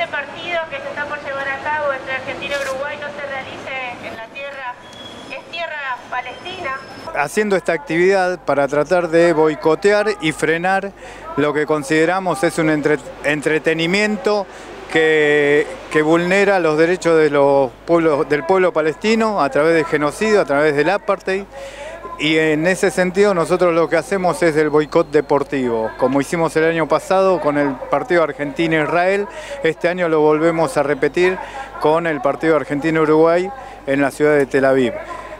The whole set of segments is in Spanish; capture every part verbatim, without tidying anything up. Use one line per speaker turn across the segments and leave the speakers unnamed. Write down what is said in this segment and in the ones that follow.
este partido que se está por llevar a cabo entre Argentina y Uruguay no se realice en la tierra, es tierra palestina.
Haciendo esta actividad para tratar de boicotear y frenar lo que consideramos es un entre, entretenimiento que, que vulnera los derechos de los pueblos, del pueblo palestino a través del genocidio, a través del apartheid. Y en ese sentido nosotros lo que hacemos es el boicot deportivo, como hicimos el año pasado con el partido Argentina-Israel, este año lo volvemos a repetir con el partido Argentina-Uruguay en la ciudad de Tel Aviv.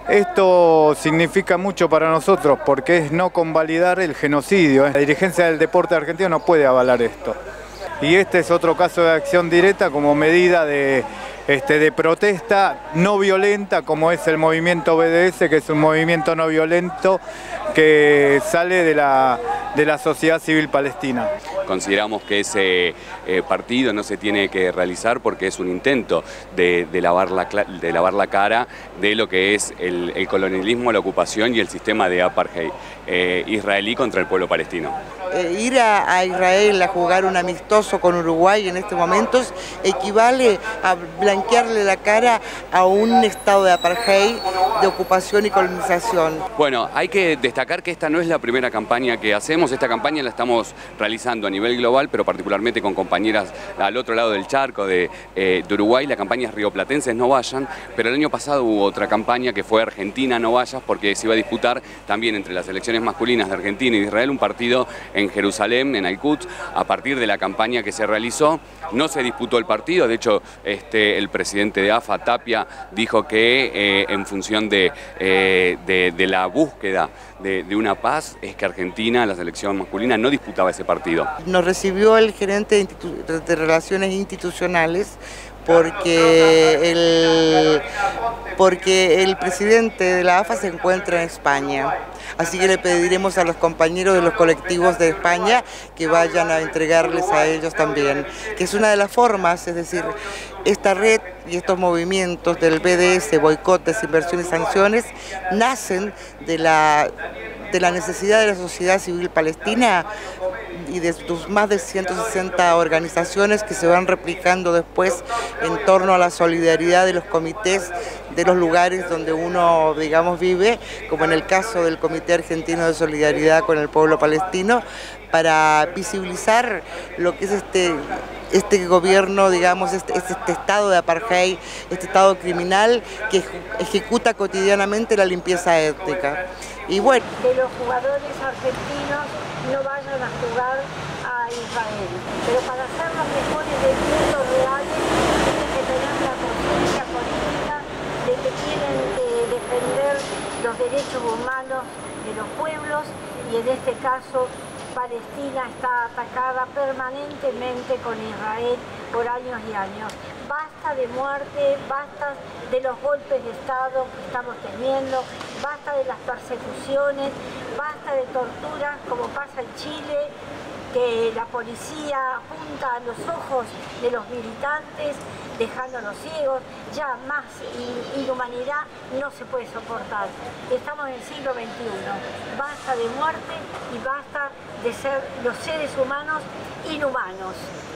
Esto significa mucho para nosotros porque es no convalidar el genocidio. La dirigencia del deporte argentino no puede avalar esto. Y este es otro caso de acción directa como medida de, este, de protesta no violenta, como es el movimiento B D S, que es un movimiento no violento que sale de la, de la sociedad civil palestina.
Consideramos que ese eh, partido no se tiene que realizar porque es un intento de, de, lavar, la, de lavar la cara de lo que es el, el colonialismo, la ocupación y el sistema de apartheid eh, israelí contra el pueblo palestino.
Eh, ir a, a Israel a jugar un amistoso con Uruguay en estos momentos equivale a blanquearle la cara a un estado de apartheid, de ocupación y colonización.
Bueno, hay que destacar que esta no es la primera campaña que hacemos, esta campaña la estamos realizando a nivel global, pero particularmente con compañeras al otro lado del charco de, eh, de Uruguay. La campaña es Rioplatenses No Vayan, pero el año pasado hubo otra campaña que fue Argentina No Vayas, porque se iba a disputar también entre las selecciones masculinas de Argentina y de Israel un partido en Jerusalén, en Al-Quds. A partir de la campaña que se realizó, no se disputó el partido. De hecho, este, el presidente de A F A, Tapia, dijo que eh, en función de, eh, de, de la búsqueda de, de una paz, es que Argentina, la selección masculina, no disputaba ese partido.
Nos recibió el gerente de, de Relaciones Institucionales porque el, porque el presidente de la A F A se encuentra en España. Así que le pediremos a los compañeros de los colectivos de España que vayan a entregarles a ellos también, que es una de las formas, es decir, esta red y estos movimientos del B D S, boicot, desinversión y sanciones, nacen de la, de la necesidad de la sociedad civil palestina y de sus más de ciento sesenta organizaciones que se van replicando después en torno a la solidaridad de los comités de los lugares donde uno, digamos, vive, como en el caso del Comité Argentino de Solidaridad con el pueblo palestino, para visibilizar lo que es este, este gobierno, digamos, este, este estado de apartheid, este estado criminal que ejecuta cotidianamente la limpieza étnica. Y bueno,
que los jugadores argentinos no vayan a jugar a Israel, pero para ser los mejores del mundo reales tienen que tener la conciencia política de que tienen que defender los derechos humanos de los pueblos, y en este caso Palestina está atacada permanentemente con Israel por años y años. Basta de muerte, basta de los golpes de Estado que estamos teniendo, basta de las persecuciones, basta de torturas como pasa en Chile, que la policía apunta a los ojos de los militantes, dejándolos ciegos. Ya más inhumanidad no se puede soportar. Estamos en el siglo veintiuno. Basta de muerte y basta de ser los seres humanos inhumanos.